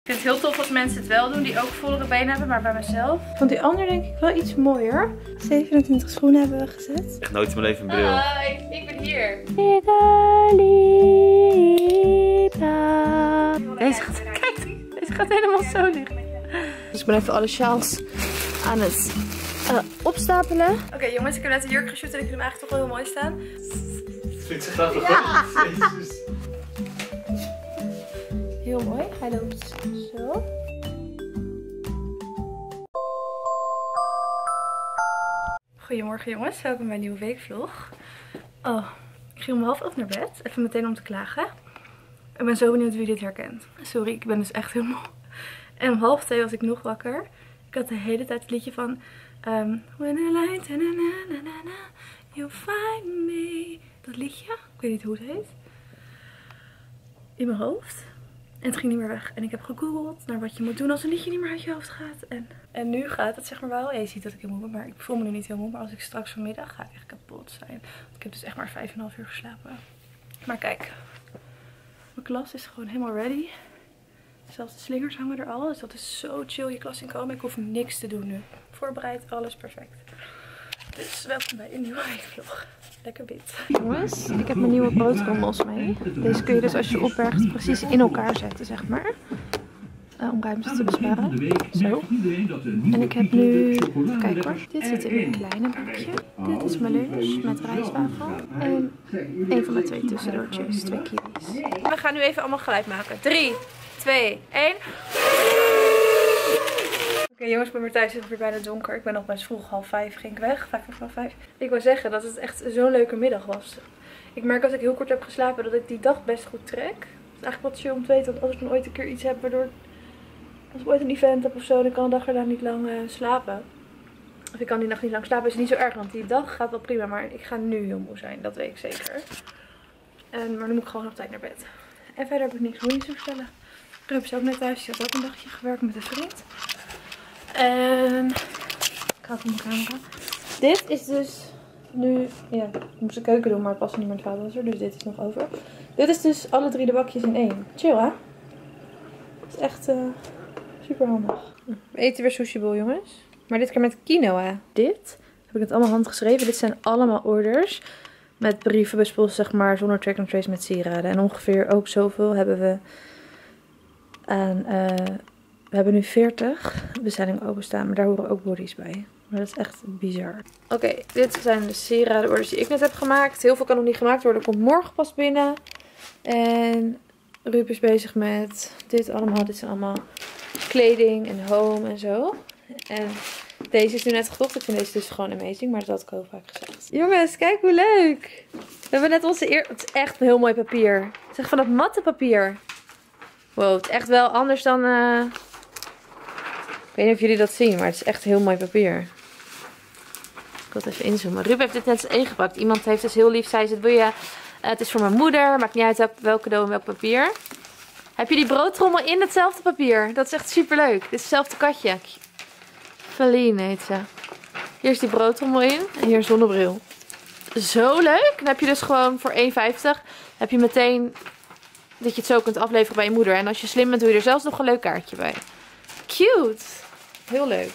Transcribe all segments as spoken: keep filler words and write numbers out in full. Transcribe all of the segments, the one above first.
Ik vind het heel tof als mensen het wel doen die ook vollere benen hebben, maar bij mezelf. Want die ander denk ik wel iets mooier. zevenentwintig schoenen hebben we gezet. Echt nooit in mijn leven een bril. Hi, ik ben hier. Deze gaat, kijk, deze gaat helemaal zo liggen. Dus ik ben even alle sjaals aan het uh, opstapelen. Oké okay, jongens, ik heb net een jurk geshoot en ik vind hem eigenlijk toch wel heel mooi staan. Vind je grappig? Ja. Heel mooi, hij loopt zo. Goedemorgen jongens, welkom bij mijn nieuwe weekvlog. Oh, ik ging om half elf naar bed, even meteen om te klagen. Ik ben zo benieuwd wie dit herkent. Sorry, ik ben dus echt heel moe. En om half twee was ik nog wakker. Ik had de hele tijd het liedje van um, When I light, na na na na na, you'll find me. Dat liedje, ik weet niet hoe het heet. In mijn hoofd. En het ging niet meer weg. En ik heb gegoogeld naar wat je moet doen als een liedje niet meer uit je hoofd gaat. En, en nu gaat het zeg maar wel. Ja, je ziet dat ik heel moe ben, maar ik voel me nu niet heel moe. Maar als ik straks vanmiddag ga ik echt kapot zijn. Want ik heb dus echt maar vijf en een half uur geslapen. Maar kijk. Mijn klas is gewoon helemaal ready. Zelfs de slingers hangen er al. Dus dat is zo chill je klas inkomen. Ik hoef niks te doen nu. Voorbereid, alles perfect. Dus welkom bij een nieuwe weekvlog. Lekker bit. Jongens, ik heb mijn nieuwe broodrommels mee. Deze kun je dus als je opbergt precies in elkaar zetten, zeg maar. Uh, om ruimte te besparen. Zo. En ik heb nu, kijk hoor, dit zit in een kleine bakje. Dit is mijn lunch met rijstwafel. En een van mijn twee tussendoortjes, twee kiwis. We gaan nu even allemaal geluid maken. drie, twee, één. Oké okay, jongens, ik ben weer thuis. Het is weer bijna donker. Ik ben nog best vroeg, half vijf ging ik weg. Vijf of half vijf. Ik wil zeggen dat het echt zo'n leuke middag was. Ik merk als ik heel kort heb geslapen dat ik die dag best goed trek. Het is eigenlijk wat chill om te weten. Want als ik dan ooit een keer iets heb waardoor... Als ik ooit een event heb of zo, dan kan een dag erna niet lang uh, slapen. Of ik kan die nacht niet lang slapen. Is niet zo erg, want die dag gaat wel prima. Maar ik ga nu heel moe zijn. Dat weet ik zeker. En, maar nu moet ik gewoon op tijd naar bed. En verder heb ik niks moois te vertellen. Rup is ook net thuis. Die had ook een dagje gewerkt met een vriend. En ik ga het in de camera. Dit is dus nu, ja, ik moest de keuken doen, maar het past niet meer in het vaatwasser, dus dit is nog over. Dit is dus alle drie de bakjes in één. Chill hè? Het is echt uh, super handig. We eten weer sushi bowl jongens. Maar dit keer met quinoa. Dit heb ik het allemaal handgeschreven. Dit zijn allemaal orders. Met brieven, buspost zeg maar, zonder track and trace met sieraden. En ongeveer ook zoveel hebben we aan... Uh, We hebben nu veertig bestellingen openstaan, maar daar horen ook bodies bij. Maar dat is echt bizar. Oké, okay, dit zijn de sieradenorders die ik net heb gemaakt. Heel veel kan nog niet gemaakt worden, komt morgen pas binnen. En Ruud is bezig met dit allemaal. Dit zijn allemaal kleding en home en zo. En deze is nu net gekocht. Ik vind deze dus gewoon amazing, maar dat had ik al vaak gezegd. Jongens, kijk hoe leuk! We hebben net onze eer... Het is echt een heel mooi papier. Zeg van dat matte papier. Wow, het is echt wel anders dan... Uh... Ik weet niet of jullie dat zien, maar het is echt heel mooi papier. Ik wil het even inzoomen. Ruben heeft dit net eens ingepakt. Iemand heeft dus heel lief, zei ze, wil je, uh, het is voor mijn moeder, maakt niet uit welk cadeau en welk papier. Heb je die broodtrommel in hetzelfde papier? Dat is echt super leuk. Dit is hetzelfde katje. Feline heet ze. Hier is die broodtrommel in en hier een zonnebril. Zo leuk. Dan heb je dus gewoon voor één vijftig heb je meteen dat je het zo kunt afleveren bij je moeder. En als je slim bent doe je er zelfs nog een leuk kaartje bij. Cute. Heel leuk.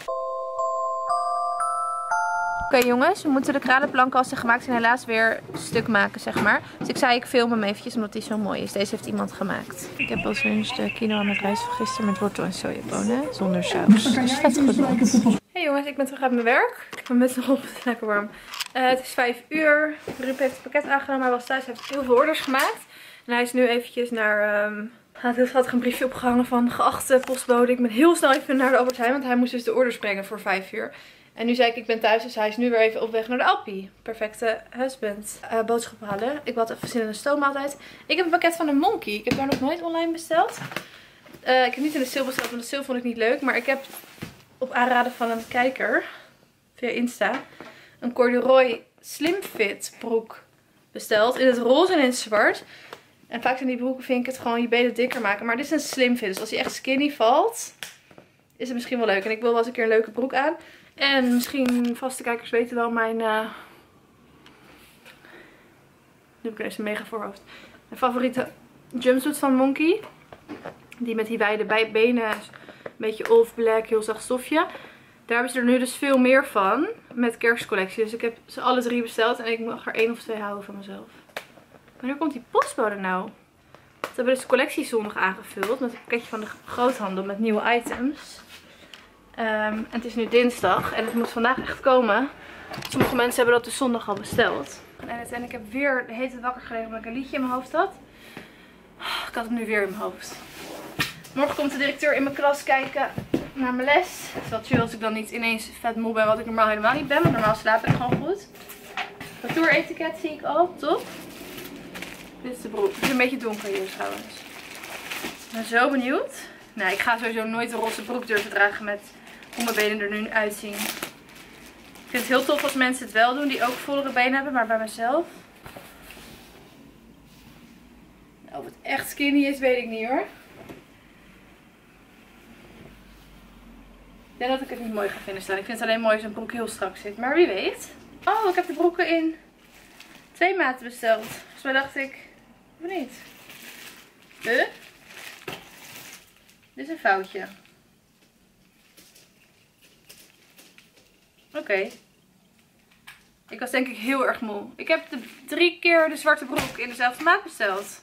Oké okay, jongens, we moeten de kranenplanken als ze gemaakt zijn helaas weer stuk maken zeg maar. Dus ik zei ik film hem eventjes omdat die zo mooi is. Deze heeft iemand gemaakt. Ik heb als lunch de quinoa met rijst van gisteren met wortel en sojabonen. Zonder saus. Dus vet goed. Hey jongens, ik ben terug uit mijn werk. Ik ben best nog op, het is lekker warm. Uh, het is vijf uur. Ruud heeft het pakket aangenomen. Hij was thuis, hij heeft heel veel orders gemaakt. En hij is nu eventjes naar... Um, Hij had heel schattig een briefje opgehangen van geachte postbode. Ik ben heel snel even naar de Albert Heijn, want hij moest dus de orders brengen voor vijf uur. En nu zei ik, ik ben thuis, dus hij is nu weer even op weg naar de Alpi. Perfecte husband. Uh, boodschappen halen. Ik had even zin in een stoommaaltijd. Ik heb een pakket van een Monkey. Ik heb daar nog nooit online besteld. Uh, ik heb niet in de sale besteld, want de sale vond ik niet leuk. Maar ik heb op aanraden van een kijker, via Insta, een corduroy slim fit broek besteld. In het roze en in het zwart. En vaak zijn die broeken, vind ik het gewoon je benen dikker maken. Maar dit is een slim fit. Dus als hij echt skinny valt, is het misschien wel leuk. En ik wil wel eens een keer een leuke broek aan. En misschien vaste kijkers weten wel mijn... Uh... Nu heb ik ineens een mega voorhoofd. Mijn favoriete jumpsuit van Monkey. Die met die wijde bij- benen. Een beetje off black, heel zacht stofje. Daar hebben ze er nu dus veel meer van. Met kerstcollectie. Dus ik heb ze alle drie besteld. En ik mag er één of twee houden van mezelf. Wanneer komt die postbode nou? Ze hebben dus de collectie zondag aangevuld. Met een pakketje van de groothandel met nieuwe items. Um, en het is nu dinsdag. En het moet vandaag echt komen. Sommige mensen hebben dat dus zondag al besteld. En uiteindelijk heb ik weer de hele tijd wakker gelegen omdat ik een liedje in mijn hoofd had. Ik had hem nu weer in mijn hoofd. Morgen komt de directeur in mijn klas kijken naar mijn les. Het is wel chill als ik dan niet ineens vet moe ben, wat ik normaal helemaal niet ben. Want normaal slaap ik gewoon goed. Retour-etiket zie ik al, top. Dit is de broek. Het is een beetje donker hier trouwens. Ik ben zo benieuwd. Nou, ik ga sowieso nooit een roze broek durven dragen met hoe mijn benen er nu uitzien. Ik vind het heel tof als mensen het wel doen die ook vollere benen hebben, maar bij mezelf. Nou, of het echt skinny is, weet ik niet hoor. Ik denk dat ik het niet mooi ga vinden staan. Ik vind het alleen mooi als een broek heel strak zit. Maar wie weet. Oh, ik heb de broeken in twee maten besteld. Dus toen dacht ik, of niet? Huh? Dit is een foutje. Oké. Okay. Ik was denk ik heel erg moe. Ik heb de drie keer de zwarte broek in dezelfde maat besteld.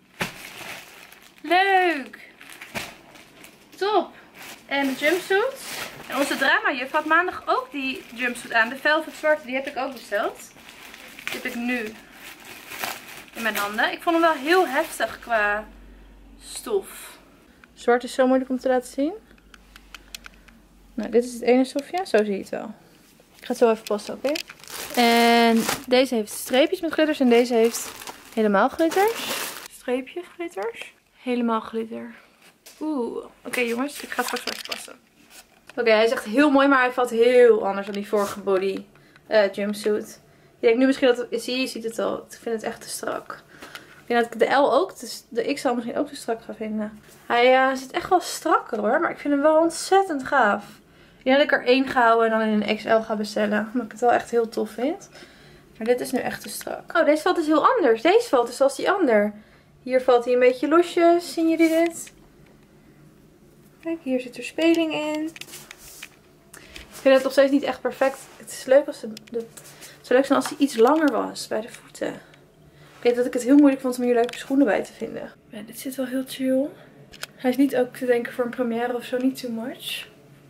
Leuk! Top! En de jumpsuit. En onze dramajuf had maandag ook die jumpsuit aan. De velvet zwarte, die heb ik ook besteld. Die heb ik nu in mijn handen. Ik vond hem wel heel heftig qua stof. Zwart is zo moeilijk om te laten zien. Nou, dit is het ene stofje. Zo zie je het wel. Ik ga het zo even passen, oké? Okay? En deze heeft streepjes met glitters. En deze heeft helemaal glitters. Streepjes, glitters. Helemaal glitter. Oeh. Oké okay, jongens, ik ga het straks even passen. Oké, okay, hij is echt heel mooi, maar hij valt heel anders dan die vorige body uh, jumpsuit. Je denkt nu misschien dat het, zie je, je ziet het al. Ik vind het echt te strak. Ik denk dat ik de L ook, dus de X L misschien ook te strak ga vinden. Hij uh, zit echt wel strakker hoor, maar ik vind hem wel ontzettend gaaf. Ik denk dat ik er één ga houden en dan in een X L ga bestellen. Omdat ik het wel echt heel tof vind. Maar dit is nu echt te strak. Oh, deze valt dus heel anders. Deze valt dus zoals die ander. Hier valt hij een beetje losjes. Zien jullie dit? Kijk, hier zit er speling in. Ik vind het nog steeds niet echt perfect. Het is leuk als de, de, het zou leuk zijn als hij iets langer was bij de voeten. Ik weet dat ik het heel moeilijk vond om hier leuke schoenen bij te vinden. Ja, dit zit wel heel chill. Hij is niet ook te denken voor een première of zo, niet too much.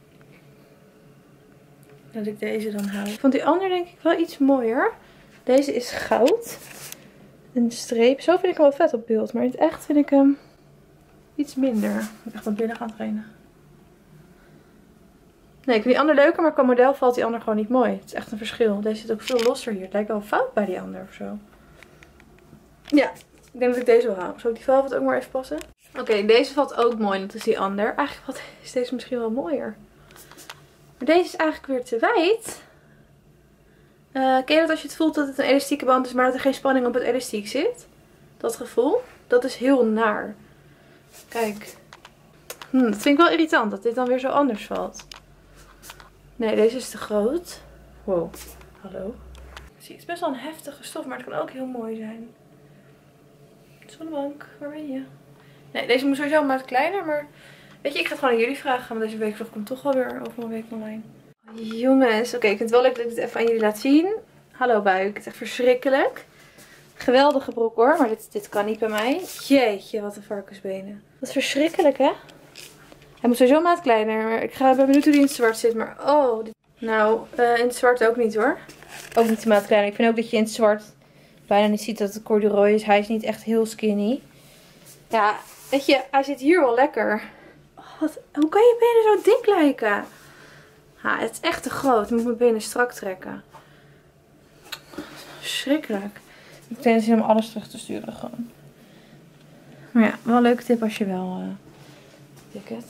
Dat ik deze dan hou. Ik vond die andere denk ik wel iets mooier. Deze is goud. Een streep. Zo vind ik hem wel vet op beeld. Maar in het echt vind ik hem iets minder. Ik moet echt naar binnen gaan trainen. Nee, ik vind die ander leuker, maar qua model valt die ander gewoon niet mooi. Het is echt een verschil. Deze zit ook veel losser hier. Het lijkt wel fout bij die ander of zo. Ja, ik denk dat ik deze wil houden. Zal ik die velvet ook maar even passen? Oké, okay, deze valt ook mooi. Dat is die ander. Eigenlijk is deze misschien wel mooier. Maar deze is eigenlijk weer te wijd. Uh, ken je dat als je het voelt dat het een elastieke band is, maar dat er geen spanning op het elastiek zit? Dat gevoel? Dat is heel naar. Kijk. Hm, dat vind ik wel irritant dat dit dan weer zo anders valt. Nee, deze is te groot. Wow. Hallo. Zie, het is best wel een heftige stof, maar het kan ook heel mooi zijn. Zonnebank, waar ben je? Nee, deze moet sowieso een maat kleiner, maar weet je, ik ga het gewoon aan jullie vragen. Want deze weekvlog komt toch wel weer over een week online. Jongens, oké, okay, ik vind het wel leuk dat ik dit even aan jullie laat zien. Hallo buik, het is echt verschrikkelijk. Geweldige broek hoor, maar dit, dit kan niet bij mij. Jeetje, wat een varkensbenen. Wat verschrikkelijk hè? Hij moet sowieso een maat kleiner, maar ik ga, ben benieuwd hoe die in het zwart zit. Maar oh, dit... nou, uh, in het zwart ook niet hoor. Ook niet de maat kleiner. Ik vind ook dat je in het zwart bijna niet ziet dat het corduroy is. Hij is niet echt heel skinny. Ja, weet je, hij zit hier wel lekker. Oh, wat, hoe kan je benen zo dik lijken? Ha, het is echt te groot. Ik moet mijn benen strak trekken. Schrikkelijk. Ik denk dat hij om alles terug te sturen gewoon. Maar ja, wel een leuke tip als je wel uh, dik hebt.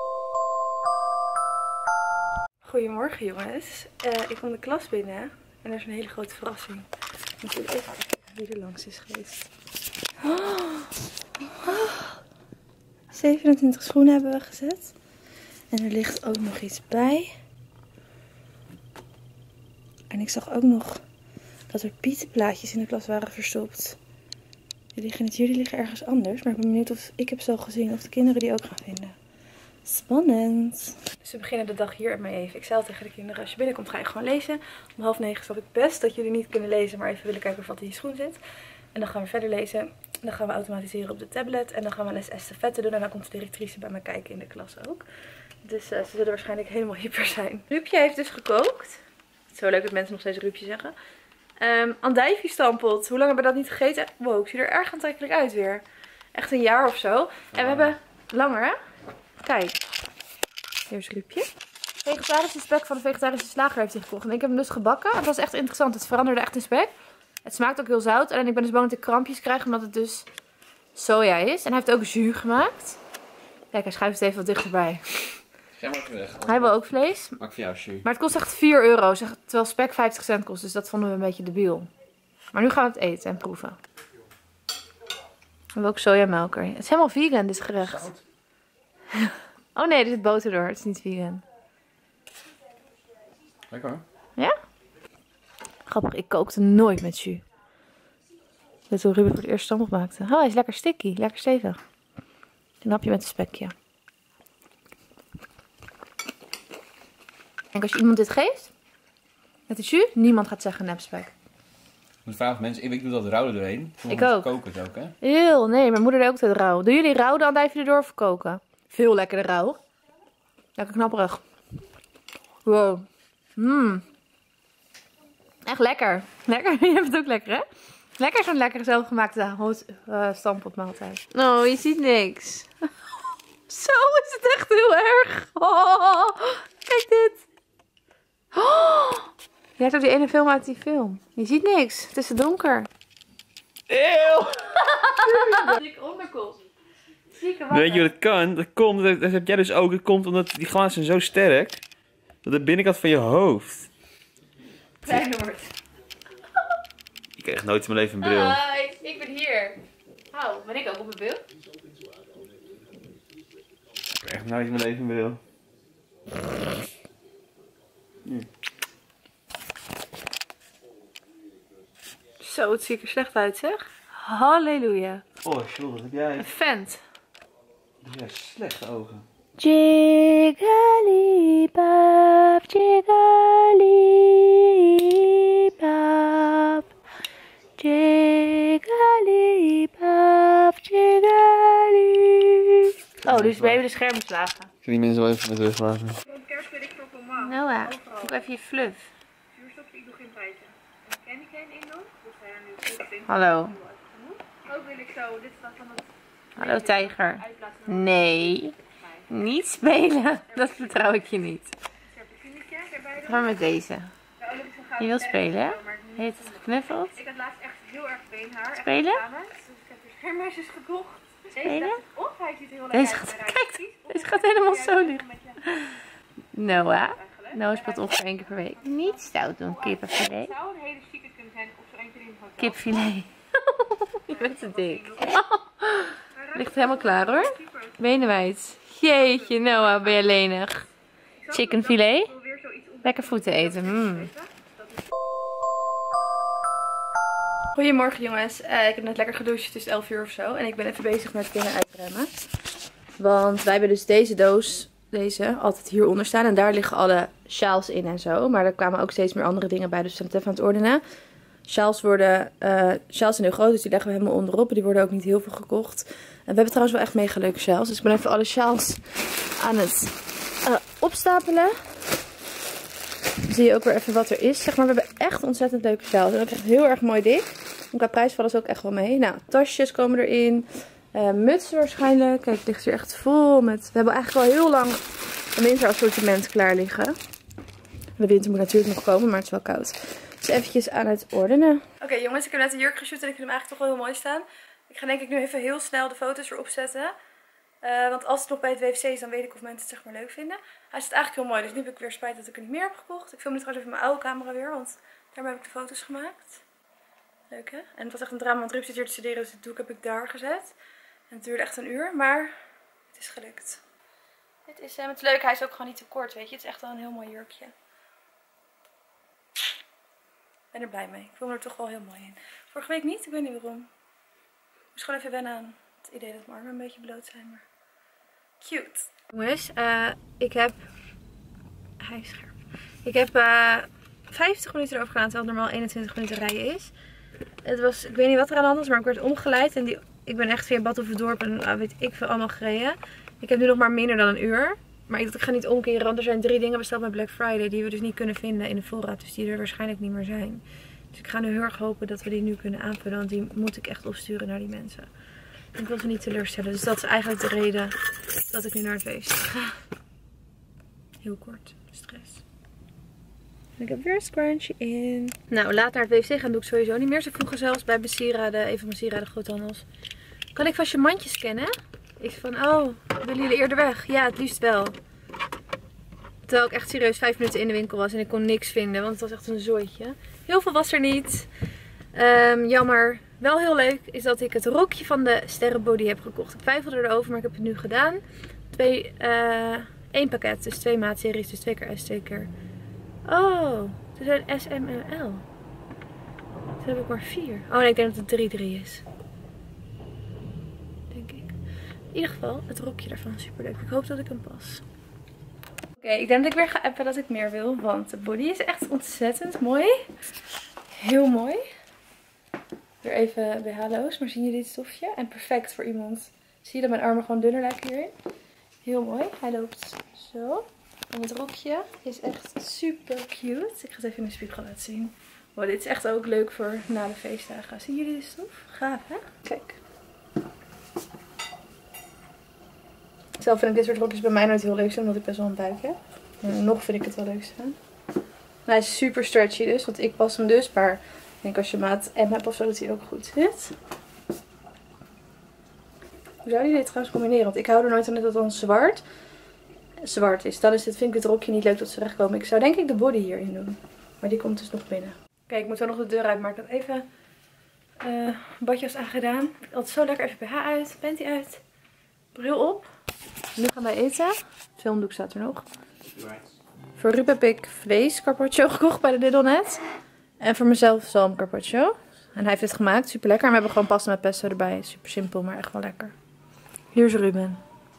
Goedemorgen jongens. Uh, ik kom de klas binnen. En er is een hele grote verrassing. Ik moet even kijken wie er langs is geweest. Oh. Oh. zevenentwintig schoenen hebben we gezet. En er ligt ook nog iets bij. En ik zag ook nog dat er pietenplaatjes in de klas waren verstopt. Die liggen niet hier, die liggen ergens anders. Maar ik ben benieuwd of ik heb zo gezien of de kinderen die ook gaan vinden. Spannend. Dus we beginnen de dag hier met even. Ik zei al tegen de kinderen, als je binnenkomt ga je gewoon lezen. Om half negen snap ik best dat jullie niet kunnen lezen, maar even willen kijken of wat in je schoen zit. En dan gaan we verder lezen. Dan gaan we automatiseren op de tablet. En dan gaan we les estafette doen. En dan komt de directrice bij me kijken in de klas ook. Dus uh, ze zullen waarschijnlijk helemaal hyper zijn. Ruupje heeft dus gekookt. Het is zo leuk dat mensen nog steeds Ruupje zeggen. Um, andijvie stampot. Hoe lang hebben we dat niet gegeten? Wow, ik zie er erg aantrekkelijk uit weer. Echt een jaar of zo. En we hebben langer, hè? Kijk. Hier is Ruupje. Vegetarische spek van de vegetarische slager heeft hij gekocht. En ik heb hem dus gebakken. Het was echt interessant. Het veranderde echt in spek. Het smaakt ook heel zout. En ik ben dus bang dat ik krampjes krijg. Omdat het dus soja is. En hij heeft ook jus gemaakt. Kijk, hij schuift het even wat dichterbij. Ga maar even weg. Hij wil ook vlees. Maak voor jou jus. Maar het kost echt vier euro. Terwijl spek vijftig cent kost. Dus dat vonden we een beetje debiel. Maar nu gaan we het eten en proeven. We hebben ook sojamelk erin. Het is helemaal vegan, dit gerecht. Zout. Oh nee, er zit boter door. Het is niet vegan. Lekker hoor. Ja? Grappig, ik kookte nooit met jus. Dit is hoe Ruben voor het eerst stamppot maakte. Oh, hij is lekker sticky. Lekker stevig. Een hapje met een spekje. En als je iemand dit geeft, met de jus, niemand gaat zeggen nepspek. Ik vraag of mensen, ik doe dat rauw er doorheen. Ik ook. Koken het ook, hè? Heel, nee, mijn moeder deed ook het rauw. Doen jullie rauw de andijvie erdoor of koken? Veel lekkerder rauw. Lekker knapperig. Wow. Mmm. Echt lekker. Lekker. Je hebt het ook lekker, hè? Lekker zo'n lekkere zelfgemaakte uh, stampotmaaltijd. Oh, je ziet niks. Zo is het echt heel erg. Oh, kijk dit. Oh, je hebt ook die ene film uit die film. Je ziet niks. Het is te donker. Eeuw! Zieke onderkop. Zieke Weet je wat het kan? Dat komt, dat, dat heb jij dus ook. Dat komt omdat die glazen zijn zo sterk. Dat de binnenkant van je hoofd. Klein wordt. Ik krijg nooit in mijn leven een bril. Hi, ik ben hier. Oh, ben ik ook op mijn bril? Ik krijg nooit in mijn leven een bril. Hm. Zo, het ziet er slecht uit, zeg. Halleluja. Oh, Jules, wat heb jij? Een vent. Wat heb jij slechte ogen. Jigglypuff, jigglypuff, jigglypuff, jiggly. Oh, dus we hebben de schermen slagen. Ik ga die mensen wel even met rust laten. Noah, doe even je fluff. Zuurstof, ik doe geen feitje. En candy cane in doen, dus hij er nu goed in. Hallo. Ook wil ik zo, dit staat van het Hallo tijger. Nee, niet spelen. Dat vertrouw ik je niet. serpentinetje erbij doen. Ga maar met deze. Nou, dat is een gouden Je wilt ster, spelen, hè? maar niet. Heet het geknuffeld? Ik had laatst echt heel erg beenhaar. echt Spelen? samen. Dus ik heb er schermmeisjes gekocht. Spelen? Deze dacht ik, of hij ziet er heel Deze lekker gaat, uit. en hij kijk, precies, of deze hij gaat ziet er helemaal juist zo een licht. beetje Noah, eigenlijk. Noah speelt ongeveer één keer per week. Niet stout doen, kippenfilet. Het zou een hele chique kunnen zijn of zo één keer in het hotel. Kipfilet. Je bent te dik. Ligt helemaal klaar hoor. Benenwijd. Jeetje, Noah, ben je lenig. Chickenfilet. Ik wil weer zoiets om- Lekker voeten eten. Mm. Goedemorgen jongens. Uh, ik heb net lekker gedoucht. Het is elf uur of zo. En ik ben even bezig met dingen uitruimen. Want wij hebben dus deze doos, deze, altijd hieronder staan. En daar liggen alle sjaals in en zo. Maar er kwamen ook steeds meer andere dingen bij. Dus we zijn het even aan het ordenen. Sjaals worden, uh, sjaals zijn heel groot, dus die leggen we helemaal onderop. Die worden ook niet heel veel gekocht. En we hebben trouwens wel echt mega leuke sjaals. Dus ik ben even alle sjaals aan het uh, opstapelen. Dan zie je ook weer even wat er is. Zeg maar, we hebben echt ontzettend leuke sjaals. En ook echt heel erg mooi dik. En qua prijs vallen ze ook echt wel mee. Nou, tasjes komen erin. Uh, mutsen waarschijnlijk. Kijk, het ligt hier echt vol met... We hebben eigenlijk al heel lang een winterassortiment klaar liggen. De winter moet natuurlijk nog komen, maar het is wel koud. Dus eventjes aan het ordenen. Oké okay, jongens, ik heb net een jurk geshoot en ik vind hem eigenlijk toch wel heel mooi staan. Ik ga denk ik nu even heel snel de foto's erop zetten. Uh, want als het nog bij het W F C is, dan weet ik of mensen het zeg maar leuk vinden. Hij staat eigenlijk heel mooi, dus nu heb ik weer spijt dat ik er niet meer heb gekocht. Ik film dit trouwens even mijn oude camera weer, want daarmee heb ik de foto's gemaakt. Leuk hè? En het was echt een drama, want Ruud zit hier te studeren, dus dit doek heb ik daar gezet. En het duurde echt een uur, maar het is gelukt. Dit is hem. Uh, het leuke, hij is ook gewoon niet te kort, weet je. Het is echt wel een heel mooi jurkje. Ik ben er blij mee. Ik voel me er toch wel heel mooi in. Vorige week niet, ik weet niet waarom. moest gewoon even wennen aan het idee dat mijn armen een beetje bloot zijn. Maar cute. Jongens, uh, ik heb... Hij is scherp. Ik heb uh, vijftig minuten erover gedaan, terwijl het normaal eenentwintig minuten rijden is. Het was, ik weet niet wat er aan de hand was, maar ik werd omgeleid. En die, ik ben echt via Badhoevedorp en uh, weet ik veel allemaal gereden. Ik heb nu nog maar minder dan een uur. Maar ik dacht, ik ga niet omkeren, want er zijn drie dingen besteld bij Black Friday die we dus niet kunnen vinden in de voorraad. Dus die er waarschijnlijk niet meer zijn. Dus ik ga nu heel erg hopen dat we die nu kunnen aanvullen, want die moet ik echt opsturen naar die mensen. En ik wil ze niet teleurstellen. Dus dat is eigenlijk de reden dat ik nu naar het feest ga. Heel kort. Stress. En ik heb weer een scrunchie in. Nou, laat naar het W C gaan doe ik sowieso niet meer. Ze vroegen zelfs bij mijn sieraden, een van mijn sieraden groothandels. Kan ik vast je mandje scannen? Ik zei van, oh, willen jullie eerder weg? Ja, het liefst wel. Terwijl ik echt serieus vijf minuten in de winkel was en ik kon niks vinden, want het was echt een zooitje. Heel veel was er niet. Um, jammer. Wel heel leuk is dat ik het rokje van de Sterrenbody heb gekocht. Ik twijfelde erover, maar ik heb het nu gedaan. Twee, uh, één pakket, dus twee maatseries, dus twee keer S, twee keer... Oh, er zijn S, M en L. Dus heb ik maar vier. Oh nee, ik denk dat het drie drie is. Denk ik. In ieder geval, het rokje daarvan is super leuk. Ik hoop dat ik hem pas. Oké, okay, ik denk dat ik weer ga appen dat ik meer wil. Want de body is echt ontzettend mooi. Heel mooi. Weer even B H-loos, maar zien jullie dit stofje? En perfect voor iemand. Zie je dat mijn armen gewoon dunner lijken hierin? Heel mooi. Hij loopt zo. En het rokje is echt super cute. Ik ga het even in de spiegel laten zien. Wow, dit is echt ook leuk voor na de feestdagen. Zien jullie de stof? Gaaf, hè? Kijk. Zelf vind ik dit soort rokjes bij mij nooit heel leuk zijn, omdat ik best wel een buik heb. En nog vind ik het wel leuk staan. Hij is super stretchy dus, want ik pas hem dus. Maar ik denk als je maat M hebt of zo, dat hij ook goed zit. Hoe zou je dit trouwens combineren? Want ik hou er nooit aan dat het dan zwart, zwart is. Dan is dit, vind ik het rokje niet leuk tot ze terechtkomen. Ik zou denk ik de body hierin doen. Maar die komt dus nog binnen. Kijk, ik moet wel nog de deur uit, maar ik had even uh, badjas aangedaan. Altijd zo lekker even B H uit, panty uit, bril op. Nu gaan wij eten. Het filmdoek staat er nog. Voor Ruud heb ik vlees carpaccio gekocht bij de Diddlenet. En voor mezelf zalm carpaccio. En hij heeft dit gemaakt, super lekker. En we hebben gewoon pasta met pesto erbij. Super simpel, maar echt wel lekker. Hier is Ruben.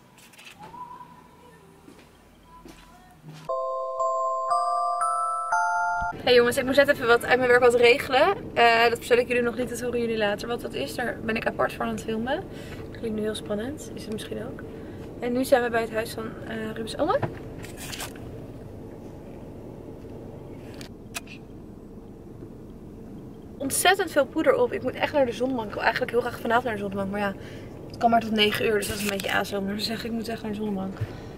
Hey jongens, ik moest net even wat uit mijn werk wat regelen. Uh, dat vertel ik jullie nog niet, dat horen jullie later. Wat dat is, daar ben ik apart voor aan het filmen. Dat klinkt nu heel spannend, is het misschien ook. En nu zijn we bij het huis van uh, Rubens oma. Ontzettend veel poeder op. Ik moet echt naar de zonbank. Ik wil eigenlijk heel graag vanavond naar de zonbank. Maar ja, het kan maar tot negen uur. Dus dat is een beetje azo. Maar dan zeg ik, ik moet echt naar de zonbank.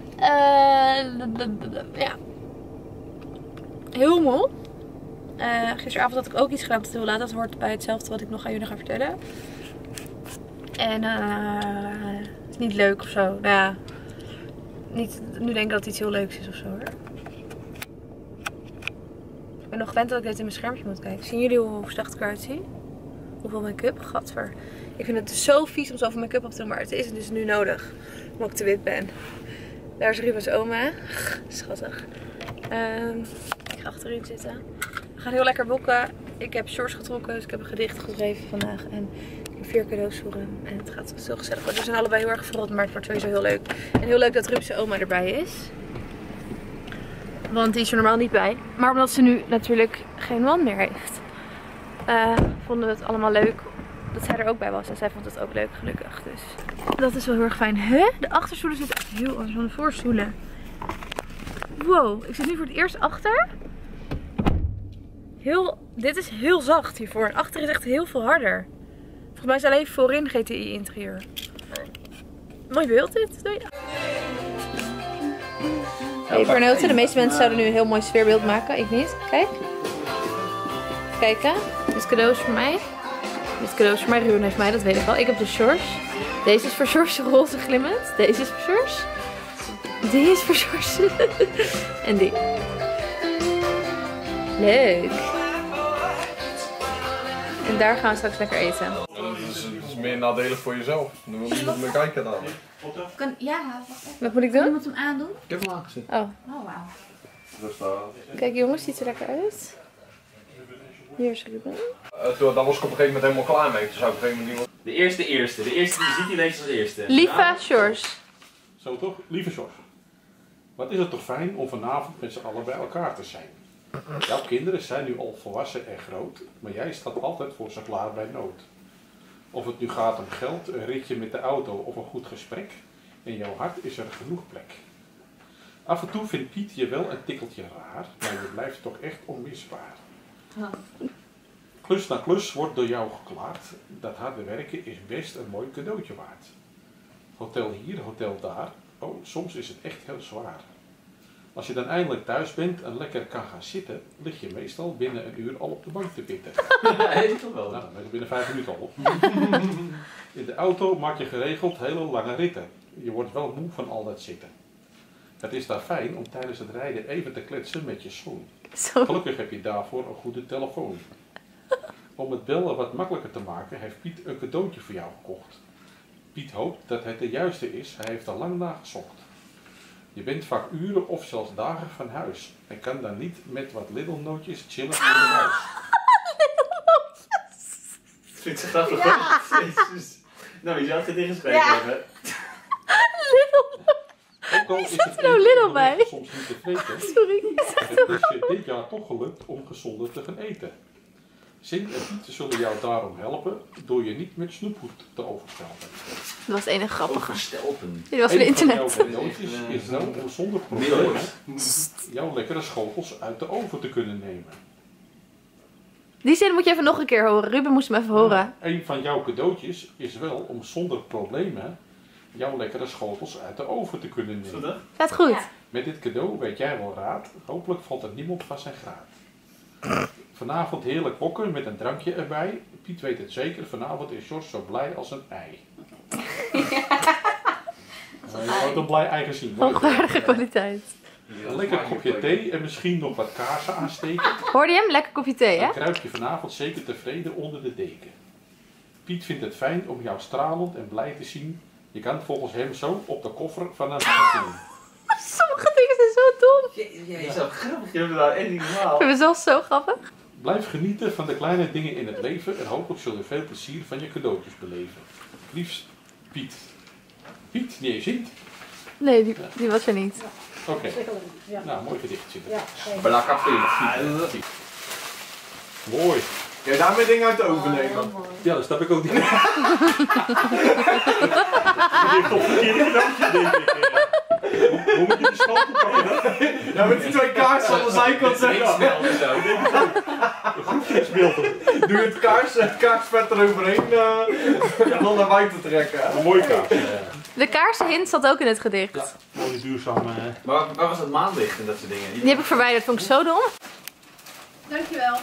Uh, ja. Heel moe. Uh, gisteravond had ik ook iets gedaan tot heel laat. Dat hoort bij hetzelfde wat ik nog aan jullie ga vertellen. En uh, het is niet leuk of zo. Nou ja, niet, nu denk ik dat het iets heel leuks is of zo hoor. Ik ben nog gewend dat ik dit in mijn schermpje moet kijken. Zien jullie hoe slecht ik eruit zie? Hoeveel make-up? Gadver. Ik vind het zo vies om zoveel make-up op te doen, maar het is dus nu nodig. Omdat ik te wit ben. Daar is Rubens oma. Schattig. Um, ik ga achterin zitten. We gaan heel lekker bokken. Ik heb shorts getrokken, dus ik heb een gedicht geschreven vandaag. En ik heb vier cadeaus voor hem. En het gaat zo gezellig worden. We zijn allebei heel erg verrot, maar het wordt sowieso heel leuk. En heel leuk dat Rubens oma erbij is. Want die is er normaal niet bij. Maar omdat ze nu natuurlijk geen man meer heeft. Uh, vonden we het allemaal leuk dat zij er ook bij was. En zij vond het ook leuk, gelukkig. Dus dat is wel heel erg fijn. Huh? De achterstoelen zitten echt heel anders dan de voorstoelen. Wow, ik zit nu voor het eerst achter. Heel, dit is heel zacht hiervoor. En achter is echt heel veel harder. Volgens mij is alleen voorin G T I interieur. Mooi beeld dit. Doei. Hey Vernoten, de meeste mensen zouden nu een heel mooi sfeerbeeld maken. Ik niet. Kijk. Kijken. Dit cadeau is voor mij. Dit cadeau is voor mij. Ruben heeft mij, dat weet ik wel. Ik heb de shorts. Deze is voor George, roze glimmend. Deze is voor George. Die is voor George. En die. Leuk. En daar gaan we straks lekker eten. Ja, dat, is, dat is meer nadelig voor jezelf. Dan wil niemand meer kijken dan. Kan, ja, wacht even. Wat moet ik Kan doen? iemand hem aandoen? Ik heb hem aangezet. Oh. Oh, wauw. Dus, uh, Kijk jongens, ziet er lekker uit. Hier is Ruben. uh, toen, daar was ik op een gegeven moment helemaal klaar mee. Toen zou ik op een gegeven moment De eerste eerste. De eerste die ziet ineens als eerste. Lieve Sjors. Zo toch? Lieve Sjors. Wat is het toch fijn om vanavond met z'n allen bij elkaar te zijn. Jouw kinderen zijn nu al volwassen en groot, maar jij staat altijd voor ze klaar bij nood. Of het nu gaat om geld, een ritje met de auto of een goed gesprek, in jouw hart is er genoeg plek. Af en toe vindt Piet je wel een tikkeltje raar, maar je blijft toch echt onmisbaar. Klus na klus wordt door jou geklaard, dat harde werken is best een mooi cadeautje waard. Hotel hier, hotel daar, oh, soms is het echt heel zwaar. Als je dan eindelijk thuis bent en lekker kan gaan zitten, lig je meestal binnen een uur al op de bank te pitten. Ja, is toch wel. Nou, dan ben je binnen vijf minuten al op. In de auto maak je geregeld hele lange ritten. Je wordt wel moe van al dat zitten. Het is daar fijn om tijdens het rijden even te kletsen met je zoon. Zo. Gelukkig heb je daarvoor een goede telefoon. Om het bellen wat makkelijker te maken heeft Piet een cadeautje voor jou gekocht. Piet hoopt dat het de juiste is, hij heeft er lang naar gezocht. Je bent vaak uren of zelfs dagen van huis en kan dan niet met wat Lidl-nootjes chillen in de huis. Vindt ze grappig, ja. Jezus. Nou, je zou het erin geschreven Ja. hebben. Ook al is zat het er nou eten Lidl onderweg bij? soms niet te vreten, Sorry. het is je dit jaar toch gelukt om gezonder te gaan eten. Sint en Piet zullen jou daarom helpen door je niet met snoepgoed te overstelpen. Dat was enig grappige. Overstelpen. Dit was van Een van internet. jouw cadeautjes is dan om zonder problemen jouw lekkere schotels uit de oven te kunnen nemen. Die zin moet je even nog een keer horen. Ruben moest hem even horen. Een van jouw cadeautjes is wel om zonder problemen jouw lekkere schotels uit de oven te kunnen nemen. Goed, hè? Gaat goed. Met dit cadeau weet jij wel raad. Hopelijk valt er niemand van zijn graad. Vanavond heerlijk kokken met een drankje erbij. Piet weet het zeker. Vanavond is Sjors zo blij als een ei. Nou, je wordt een blij ei gezien. hoor. Hoogwaardige kwaliteit. Een lekker kopje thee en misschien nog wat kaarsen aansteken. Hoorde je hem? Lekker kopje thee, hè? Dan kruip je vanavond zeker tevreden onder de deken. Piet vindt het fijn om jou stralend en blij te zien. Je kan volgens hem zo op de koffer van een magazine. Sommige dingen zijn zo dom. Ja, je zou grappig. Je hebt het nou echt niet normaal. Ik vind het zelf zo grappig. Blijf genieten van de kleine dingen in het leven en hopelijk zul je veel plezier van je cadeautjes beleven. Liefst, Piet. Piet, die je ziet. Nee, die, die was er niet. Oké. Nou, mooi gedichtje. Blakka Piet. Mooi. Kun je daarmee dingen uit de oven nemen? Ja, dat snap ik ook niet. Die heeft toch verkeerde cadeautje, denk ik. Hoe, hoe moet je die schotel pakken? Ja, met die twee kaarsen aan de zijkant zeg Niet maar. snel of zo. Een groepjesbeeld. Doe je het kaars, het kaarsvet eroverheen uh, en dan naar buiten trekken. Een mooie kaart. De kaarsenhint zat ook in het gedicht. Ja, mooie duurzame. Maar waar was dat maanlicht en dat soort dingen? Die heb ik verwijderd. Vond ik zo dom. Dankjewel.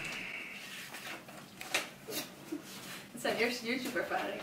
Het zijn eerste YouTube-ervaringen.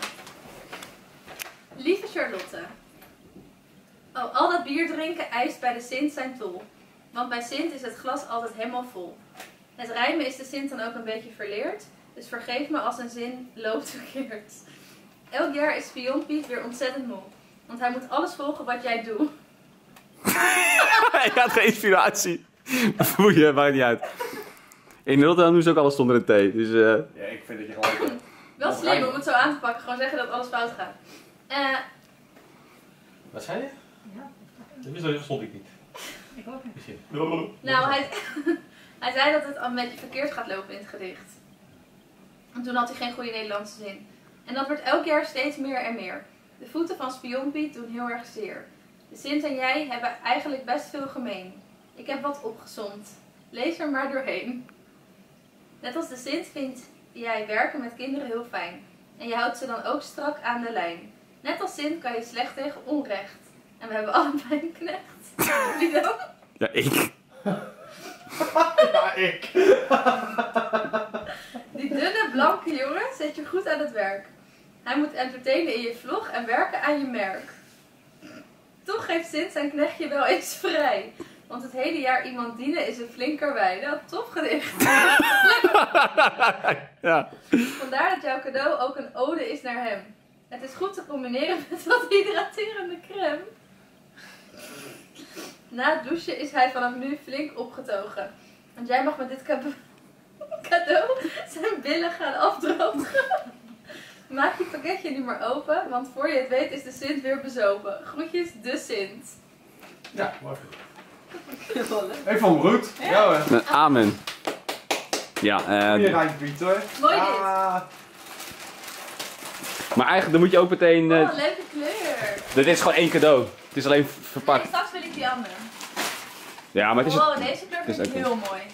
Lieve Charlotte. Oh, al dat bier drinken eist bij de Sint zijn tol. Want bij Sint is het glas altijd helemaal vol. Het rijmen is de Sint dan ook een beetje verleerd. Dus vergeef me als een zin loopt verkeerd. Elk jaar is Spion Piet weer ontzettend moe. Want hij moet alles volgen wat jij doet. Hij had geen inspiratie. Boeien, maakt niet uit. In Rotterdam doen ze ook alles zonder een thee. Dus eh Ja, ik vind dat je gewoon... Wel slim om het zo aan te pakken. Gewoon zeggen dat alles fout gaat. Eh... Wat zei je? Ja. Dat verstond ik niet. Ik ook niet. Nou, hij, hij zei dat het een beetje verkeerd gaat lopen in het gedicht. En toen had hij geen goede Nederlandse zin. En dat wordt elk jaar steeds meer en meer. De voeten van Spion Piet doen heel erg zeer. De Sint en jij hebben eigenlijk best veel gemeen. Ik heb wat opgesomd. Lees er maar doorheen. Net als de Sint vind jij werken met kinderen heel fijn. En je houdt ze dan ook strak aan de lijn. Net als Sint kan je slecht tegen onrecht. En we hebben allebei een knecht. Wie dan? ja, ik. Ja, ik. Die dunne, blanke jongen zet je goed aan het werk. Hij moet entertainen in je vlog en werken aan je merk. Toch geeft Sint zijn knechtje wel eens vrij. Want het hele jaar iemand dienen is een flinker wij. Nou, tof gedicht. Ja. Vandaar dat jouw cadeau ook een ode is naar hem. Het is goed te combineren met wat hydraterende crème. Na het douchen is hij vanaf nu flink opgetogen. Want jij mag met dit cadeau zijn billen gaan afdrogen. Maak je pakketje nu maar open, want voor je het weet is de Sint weer bezopen. Groetjes, de Sint. Ja, mooi. Even van brood. Ja, ja hoor. Amen. Ja, Goeie eh... rijkbiet hoor. Mooi dit. Ah, maar eigenlijk dan moet je ook meteen... Oh, eh, een leuke kleur. dit is gewoon één cadeau. Het is alleen Nee, verpakt. straks wil ik die andere. Ja, maar het is... Wow, deze kleur het vind is ik ook heel mooi.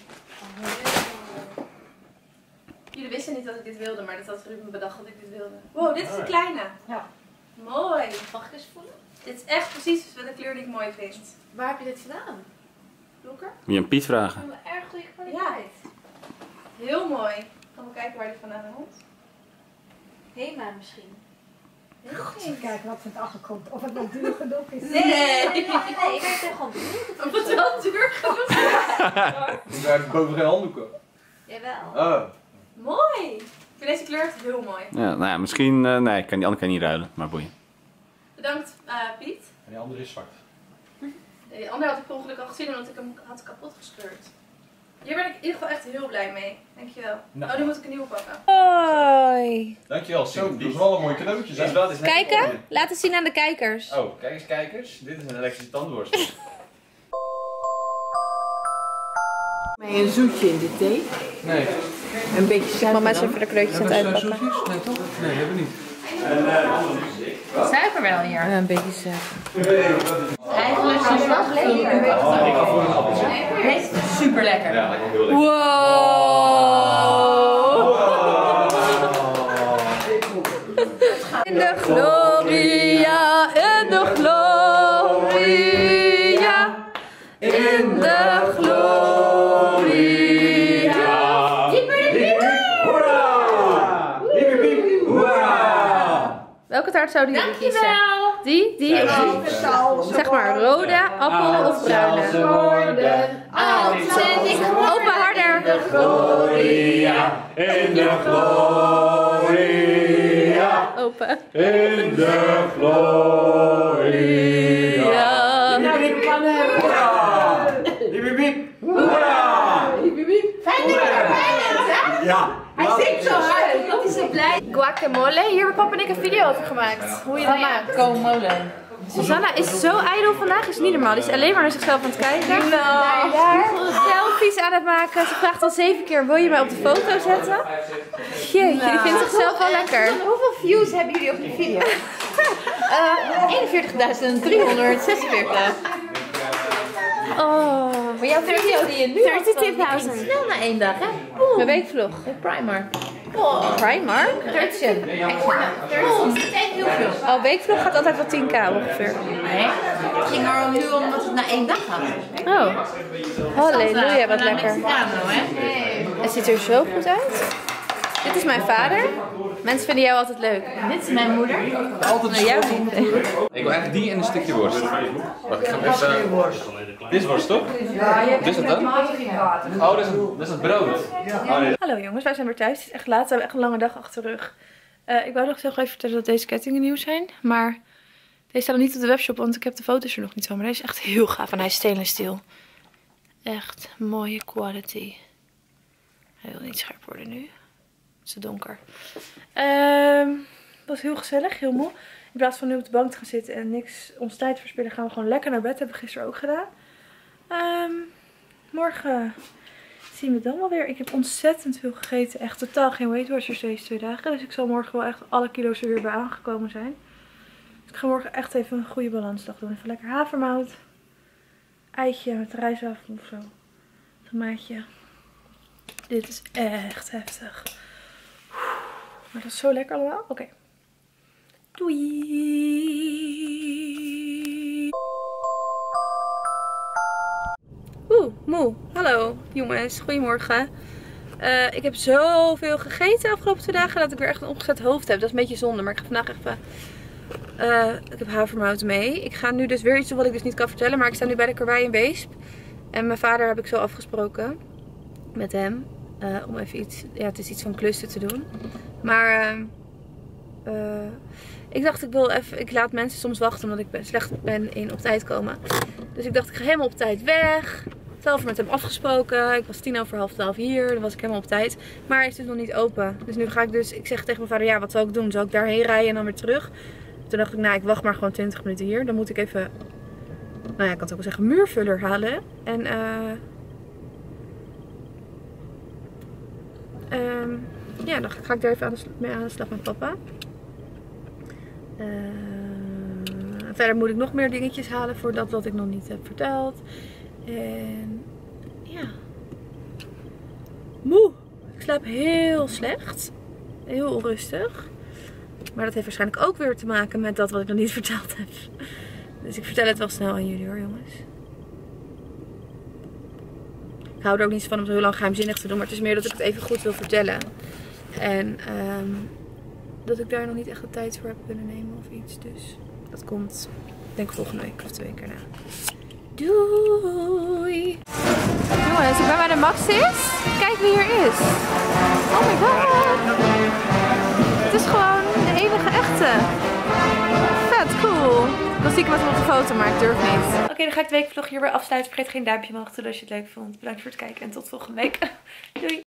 Jullie wisten niet dat ik dit wilde, maar dat had Ruben bedacht dat ik dit wilde. Wow, dit is de kleine. Ja. Mooi. Mag ik eens voelen? Dit is echt precies de kleur die ik mooi vind. Waar heb je dit gedaan? Donker? Moet je aan Piet vragen. Een erg goede kwaliteit. Heel mooi. Gaan we kijken waar die vandaan komt. Hema misschien. Heel Kijken wat van het achterkomt. Of het nog duur genoeg is. Nee, Nee, nee, ik ben er gewoon benieuwd. of het wel duur genoeg is. ik heb boven geen handdoeken. Jawel. Oh. Mooi. Ik vind deze kleur echt heel mooi. Ja, nou ja, misschien... eh, nee, kan, die andere kan je niet ruilen, maar boeien. Bedankt uh, Piet. En die andere is zwart. Die andere had ik per ongeluk al gezien omdat ik hem had kapot gescheurd. Hier ben ik in ieder geval echt heel blij mee. Dankjewel. Nou. Oh, nu moet ik een nieuwe pakken. Hoi. Dankjewel, Zo, dat is wel een mooi cadeautje zeg. Kijken? Laat het zien aan de kijkers. Oh, kijk eens kijkers. Dit is een elektrische tandborstel. Een zoetje in de thee. Nee. Een beetje suiker. Mama is even de kreutjes aan het uitpakken. zoetjes? Nee toch? Nee, hebben we niet. Suiker wel hier. Ja, een beetje suiker. Eigenlijk is dat super lekker. Ja, lekker heel lekker. Wow! In de gloria, in de gloria, in de gloria. Welke taart zouden jullie kiezen? Die? Die of die? Zeg maar rode, appel of bruine? Open harder. Gloria, in de gloria, Open. in de gloria. Ja. Ja. Hij zingt zo hard omdat hij zo blij is. Guacamole. Hier hebben papa en ik een video over gemaakt. Hoe je dat maakt. Komolen. Susanna is zo ijdel vandaag, is niet normaal. Die is alleen maar naar zichzelf aan het kijken. Daar selfies aan het maken. Ze vraagt al zeven keer, wil je mij op de foto zetten? Jeetje, die vindt zichzelf wel lekker. Hoeveel views hebben jullie op die video? eenenveertigduizend driehonderdzesenveertig. Oh, Maar jouw video die je nu had, drieëntwintigduizend. ging snel na één dag, hè? Boom. mijn weekvlog. Met Primark. Primark? Action. Boom. Meteen heel veel. Oh, weekvlog gaat altijd wel tien k ongeveer. Nee, het ging er nu om omdat het na één dag gaat. Oh, halleluja, wat lekker. Mexicano, hè? Nee. Het ziet er zo goed uit. Dit is mijn vader. Mensen vinden jou altijd leuk. Dit is mijn moeder. Altijd Nou, jou niet. Ik wil eigenlijk die en een stukje worst. Wacht, ik ga hem even... Dit is worst, toch? Wat is het dan? Oh, dat is, een, dat is het brood. Oh, nee. Hallo jongens, wij zijn weer thuis. Het is echt laat. We hebben echt een lange dag achter de rug. Uh, ik wou nog heel even vertellen dat deze kettingen nieuw zijn. Maar deze staan nog niet op de webshop, want ik heb de foto's er nog niet van. Maar deze is echt heel gaaf en hij is stainless steel. Echt mooie quality. Hij wil niet scherp worden nu. Het is te donker. Um, het was heel gezellig, heel mooi. In plaats van nu op de bank te gaan zitten en niks ons tijd te verspillen, gaan we gewoon lekker naar bed. Dat hebben we gisteren ook gedaan. Um, morgen zien we dan wel weer. Ik heb ontzettend veel gegeten. Echt totaal geen Weight Watchers deze twee dagen. Dus ik zal morgen wel echt alle kilo's er weer bij aangekomen zijn. Dus ik ga morgen echt even een goede balansdag doen. Even lekker havermout. Eitje met rijstwafel of zo. Tomaatje. Dit is echt heftig. Maar dat is zo lekker allemaal. Oké. Okay. Doei. Oeh, moe. Hallo jongens. Goedemorgen. Uh, ik heb zoveel gegeten de afgelopen twee dagen dat ik weer echt een opgezet hoofd heb. Dat is een beetje zonde, maar ik ga vandaag even... Uh, ik heb havermout mee. Ik ga nu dus weer iets doen wat ik dus niet kan vertellen. Maar ik sta nu bij de Karwei in Weesp. En mijn vader heb ik zo afgesproken. Met hem. Uh, om even iets... Ja, het is iets van klussen te doen. Maar... Uh, uh, ik dacht ik wil even... Ik laat mensen soms wachten omdat ik ben, slecht ben in op tijd komen. Dus ik dacht ik ga helemaal op tijd weg. Zelf met hem afgesproken. Ik was tien over half twaalf hier. Dan was ik helemaal op tijd. Maar hij is dus nog niet open. Dus nu ga ik dus... Ik zeg tegen mijn vader, ja, wat zal ik doen? Zal ik daarheen rijden en dan weer terug? Toen dacht ik, nou, ik wacht maar gewoon twintig minuten hier. Dan moet ik even... Nou ja, ik kan het ook wel zeggen, muurvuller halen. En eh... Um, ja, dan ga ik daar even aan de, mee aan de slag met papa. Uh, verder moet ik nog meer dingetjes halen voor dat wat ik nog niet heb verteld. En ja. Moe. Ik slaap heel slecht. Heel onrustig. Maar dat heeft waarschijnlijk ook weer te maken met dat wat ik nog niet verteld heb. Dus ik vertel het wel snel aan jullie hoor, jongens. Ik hou er ook niet van om zo heel lang geheimzinnig te doen. Maar het is meer dat ik het even goed wil vertellen. En um, dat ik daar nog niet echt de tijd voor heb kunnen nemen of iets. Dus dat komt, ik denk volgende week of twee keer na. Doei! Jongens, ik ben bij de Maxis. Kijk wie hier is. Oh my god! Het is gewoon de enige echte. Vet cool. Dan zie ik hem met hem op de foto, maar ik durf niet. Oké, okay, dan ga ik de weekvlog hierbij afsluiten. Vergeet geen duimpje omhoog te doen als je het leuk vond. Bedankt voor het kijken en tot volgende week. Doei!